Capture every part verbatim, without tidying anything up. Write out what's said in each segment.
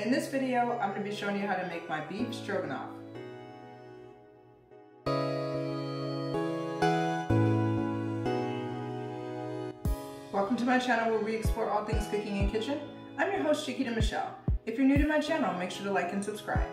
In this video, I'm going to be showing you how to make my beef stroganoff. Welcome to my channel where we explore all things cooking and kitchen. I'm your host, Chiquita Michelle. If you're new to my channel, make sure to like and subscribe.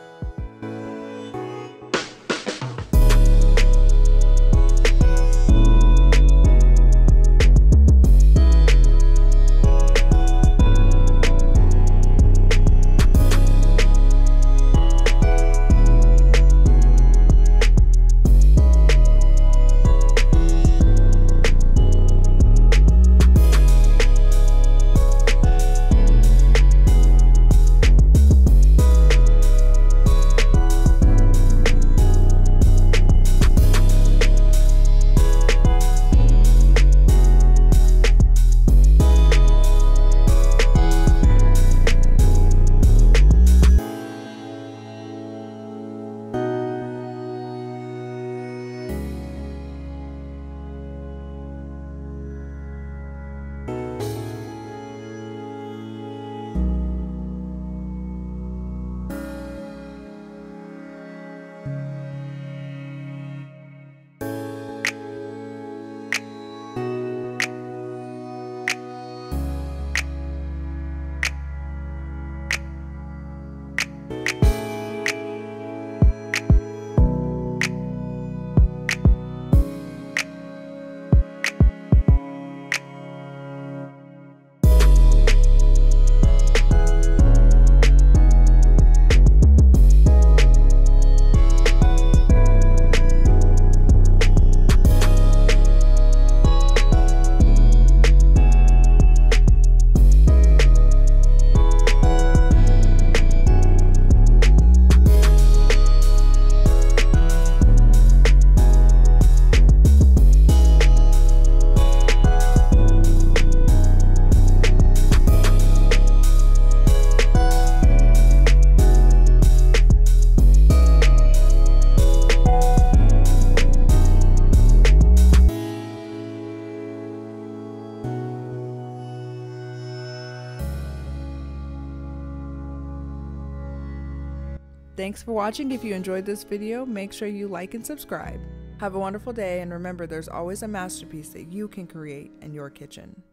Thanks for watching. If you enjoyed this video, make sure you like and subscribe. Have a wonderful day, and remember, there's always a masterpiece that you can create in your kitchen.